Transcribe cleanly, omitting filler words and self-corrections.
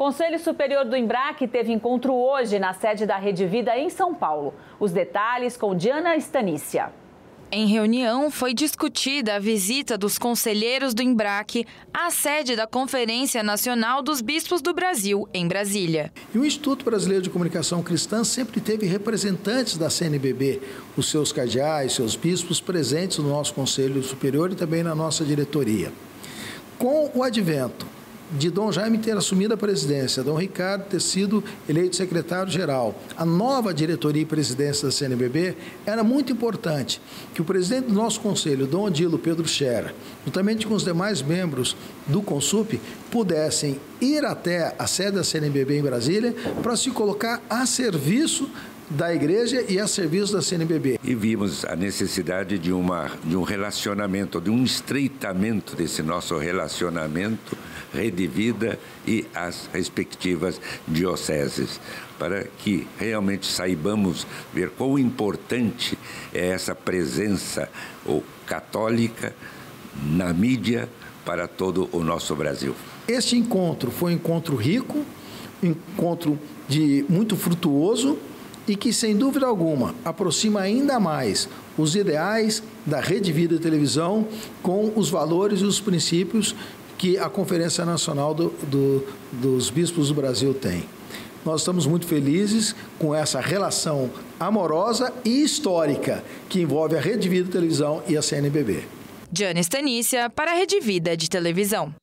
Conselho Superior do Embrac teve encontro hoje na sede da Rede Vida em São Paulo. Os detalhes com Diana Stanícia. Em reunião, foi discutida a visita dos conselheiros do Embrac à sede da Conferência Nacional dos Bispos do Brasil, em Brasília. E o Instituto Brasileiro de Comunicação Cristã sempre teve representantes da CNBB, os seus cardeais, seus bispos presentes no nosso Conselho Superior e também na nossa diretoria. Com o advento de Dom Jaime ter assumido a presidência, Dom Ricardo ter sido eleito secretário-geral, a nova diretoria e presidência da CNBB, era muito importante que o presidente do nosso conselho, Dom Odilo Pedro Schera, juntamente com os demais membros do Consup, pudessem ir até a sede da CNBB em Brasília para se colocar a serviço da igreja e a serviço da CNBB. E vimos a necessidade de um relacionamento, de um estreitamento desse nosso relacionamento, Rede Vida e as respectivas dioceses, para que realmente saibamos ver quão importante é essa presença católica na mídia para todo o nosso Brasil. Este encontro foi um encontro rico, um encontro muito frutuoso, e que, sem dúvida alguma, aproxima ainda mais os ideais da Rede Vida Televisão com os valores e os princípios que a Conferência Nacional dos Bispos do Brasil tem. Nós estamos muito felizes com essa relação amorosa e histórica que envolve a Rede Vida Televisão e a CNBB. Diana Stanícia para a Rede Vida de Televisão.